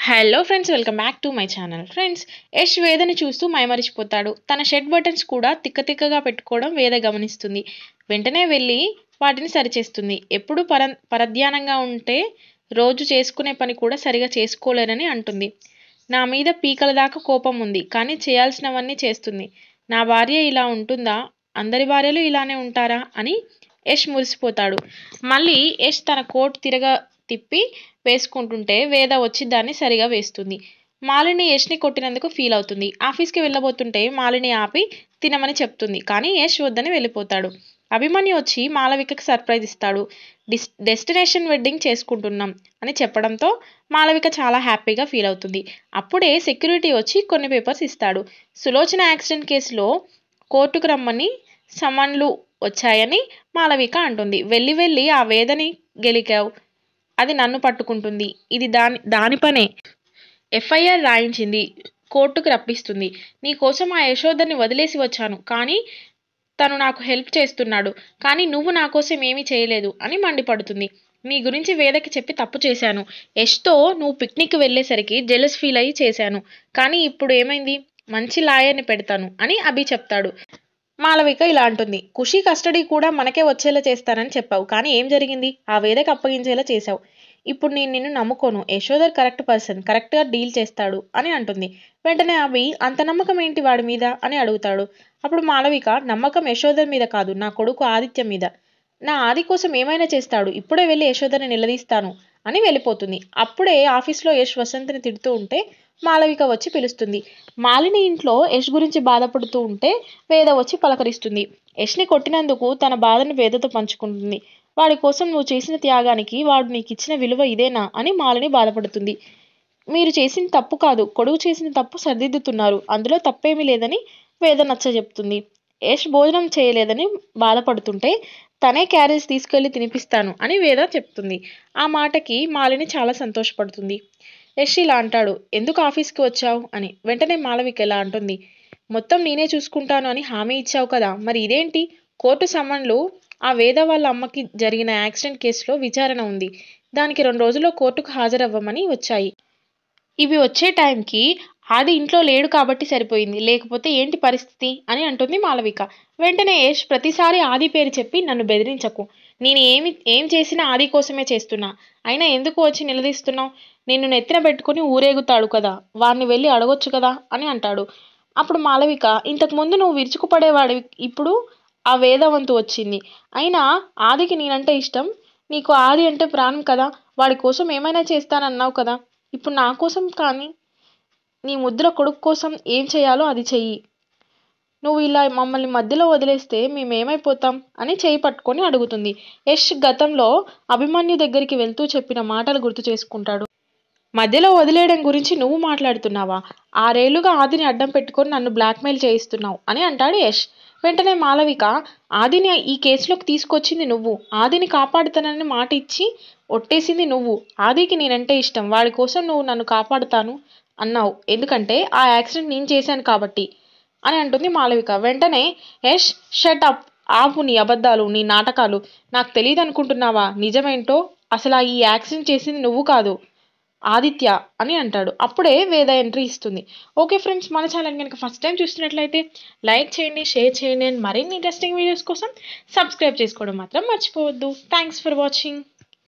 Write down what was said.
Hello friends, welcome back to my channel. Friends, Yash వేదని చూస్తూ మైమరిచిపోతాడు. తన షర్ట్ బటన్స్ కూడా తిక్కగా పెట్టుకోవడం వేద గమనిస్తుంది. వెంటనే వెళ్ళి వాటిని సరిచేస్తుంది. ఎప్పుడు పరధ్యానంగా ఉంటే రోజు చేసుకునే పని కూడా సరిగా చేసుకోలేనని అంటుంది. నా మీద పీకల దాకా కోపం ఉంది, కానీ చేయాల్సినవన్నీ చేస్తుంది. నా భార్య ఇలా ఉంటుందా? అందరి భార్యలు ఇలానే ఉంటారా అని యష్ మురిసిపోతాడు. మళ్ళీ యష్ తన కోట్ తిప్పి వేసుకుంటుంటే వేద వచ్చి దాన్ని సరిగా వేస్తుంది. మాలిని యష్ని కొట్టినందుకు ఫీల్ అవుతుంది. ఆఫీస్కి వెళ్ళబోతుంటే మాలిని ఆపి తినమని చెప్తుంది, కానీ యష్ వద్దని వెళ్ళిపోతాడు. అభిమన్యు వచ్చి మాలవికకి సర్ప్రైజ్ ఇస్తాడు. డెస్టినేషన్ వెడ్డింగ్ చేసుకుంటున్నాం అని చెప్పడంతో మాలవిక చాలా హ్యాపీగా ఫీల్ అవుతుంది. అప్పుడే సెక్యూరిటీ వచ్చి కొన్ని పేపర్స్ ఇస్తాడు. సులోచన యాక్సిడెంట్ కేసులో కోర్టుకు రమ్మని సమన్లు వచ్చాయని మాలవిక అంటుంది. వెళ్ళి ఆ వేదని గెలికావు, అది నన్ను పట్టుకుంటుంది, ఇది దాని పనే. ఎఫ్ఐఆర్ రాయించింది, కోర్టుకు రప్పిస్తుంది. నీ కోసం ఆ యశోధర్ని వదిలేసి వచ్చాను, కానీ తను నాకు హెల్ప్ చేస్తున్నాడు, కానీ నువ్వు నా కోసం ఏమీ చేయలేదు అని మండిపడుతుంది. నీ గురించి వేదకి చెప్పి తప్పు చేశాను. యష్తో నువ్వు పిక్నిక్ వెళ్ళేసరికి జెలస్ ఫీల్ అయ్యి చేశాను, కానీ ఇప్పుడు ఏమైంది? మంచి లాయర్ని పెడతాను అని అభి చెప్తాడు. మాలవిక ఇలా అంటుంది, ఖుషి కస్టడీ కూడా మనకే వచ్చేలా చేస్తానని చెప్పావు, కానీ ఏం జరిగింది? ఆ వేదకి అప్పగించేలా చేశావు. ఇప్పుడు నేను నిన్ను నమ్ముకోను. యశోధర్ కరెక్ట్ పర్సన్, కరెక్ట్గా డీల్ చేస్తాడు అని అంటుంది. వెంటనే అభి అంత నమ్మకం ఏంటి వాడి మీద అని అడుగుతాడు. అప్పుడు మాలవిక, నమ్మకం యశోధర్ మీద కాదు, నా కొడుకు ఆదిత్య మీద. నా ఆది కోసం ఏమైనా చేస్తాడు, ఇప్పుడే వెళ్ళి యశోధర్ని నిలదీస్తాను అని వెళ్ళిపోతుంది. అప్పుడే ఆఫీస్లో యష్ వసంత్ని తిడుతూ ఉంటే మాలవిక వచ్చి పిలుస్తుంది. మాలిని ఇంట్లో యష్ గురించి బాధపడుతూ ఉంటే వేద వచ్చి పలకరిస్తుంది. యష్ని కొట్టినందుకు తన బాధను వేదతో పంచుకుంటుంది. వాడి కోసం నువ్వు చేసిన త్యాగానికి వాడు నీకు ఇచ్చిన విలువ ఇదేనా అని మాలిని బాధపడుతుంది. మీరు చేసిన తప్పు కాదు, కొడుకు చేసిన తప్పు సరిదిద్దుతున్నారు, అందులో తప్పేమీ లేదని వేద నచ్చ చెప్తుంది. యష్ భోజనం చేయలేదని బాధపడుతుంటే తనే క్యారేజ్ తీసుకెళ్లి తినిపిస్తాను అని వేద చెప్తుంది. ఆ మాటకి మాలిని చాలా సంతోషపడుతుంది. యష్ ఇలా అంటాడు, ఎందుకు ఆఫీస్కి వచ్చావు అని. వెంటనే మాలవిక ఎలా అంటుంది, మొత్తం నేనే చూసుకుంటాను అని హామీ ఇచ్చావు కదా, మరి ఇదేంటి? కోర్టు సమన్లు ఆ వేద వాళ్ళ అమ్మకి జరిగిన యాక్సిడెంట్ కేసులో విచారణ ఉంది, దానికి 2 రోజుల్లో కోర్టుకు హాజరవ్వమని వచ్చాయి. ఇవి వచ్చే టైంకి ఆది ఇంట్లో లేడు కాబట్టి సరిపోయింది, లేకపోతే ఏంటి పరిస్థితి అని అంటుంది మాలవిక. వెంటనే యష్, ప్రతిసారి ఆది పేరు చెప్పి నన్ను బెదిరించకు. నేను ఏం చేసినా ఆది కోసమే చేస్తున్నా, అయినా ఎందుకు వచ్చి నిలదీస్తున్నావు? నిన్ను నెత్తిన పెట్టుకుని ఊరేగుతాడు కదా, వాడిని వెళ్ళి అడగొచ్చు కదా అని అంటాడు. అప్పుడు మాలవిక, ఇంతకుముందు నువ్వు విరుచుకుపడేవాడివి, ఇప్పుడు ఆ వేదవంతు వచ్చింది. అయినా ఆదికి నేనంటే ఇష్టం, నీకు ఆది అంటే ప్రాణం కదా, వాడి కోసం ఏమైనా చేస్తానన్నావు కదా, ఇప్పుడు నా కోసం కానీ నీ ముద్ర కొడుకు కోసం ఏం చేయాలో అది చెయ్యి. నువ్వు ఇలా మమ్మల్ని మధ్యలో వదిలేస్తే మేమేమైపోతాం అని చేయి పట్టుకొని అడుగుతుంది. యష్ గతంలో అభిమన్యు దగ్గరికి వెళ్తూ చెప్పిన మాటలు గుర్తు చేసుకుంటాడు. మధ్యలో వదిలేయడం గురించి నువ్వు మాట్లాడుతున్నావా? 6 ఏళ్లుగా ఆదిని అడ్డం పెట్టుకొని నన్ను బ్లాక్మెయిల్ చేయిస్తున్నావు అని అంటాడు యష్. వెంటనే మాలవిక, ఆదిని ఈ కేసులోకి తీసుకొచ్చింది నువ్వు, ఆదిని కాపాడుతానని మాట ఇచ్చి ఒట్టేసింది నువ్వు. ఆదికి నేనంటే ఇష్టం, వాడి కోసం నువ్వు నన్ను కాపాడుతాను అన్నావు, ఎందుకంటే ఆ యాక్సిడెంట్ నేను చేశాను కాబట్టి అని అంటుంది మాలవిక. వెంటనే యష్, షట్ అప్, ఆపు నీ అబద్ధాలు, నీ నాటకాలు. నాకు తెలియదు అనుకుంటున్నావా నిజమేంటో? అసలు ఈ యాక్సిడెంట్ చేసింది నువ్వు కాదు, ఆదిత్య అని అంటాడు. అప్పుడే వేద ఎంట్రీ ఇస్తుంది. ఓకే ఫ్రెండ్స్, మన ఛానల్ కనుక ఫస్ట్ టైం చూస్తున్నట్లయితే లైక్ చేయండి, షేర్ చేయండి, అండ్ మరిన్ని ఇంట్రెస్టింగ్ వీడియోస్ కోసం సబ్స్క్రైబ్ చేసుకోవడం మాత్రం మర్చిపోవద్దు. Thanks for watching.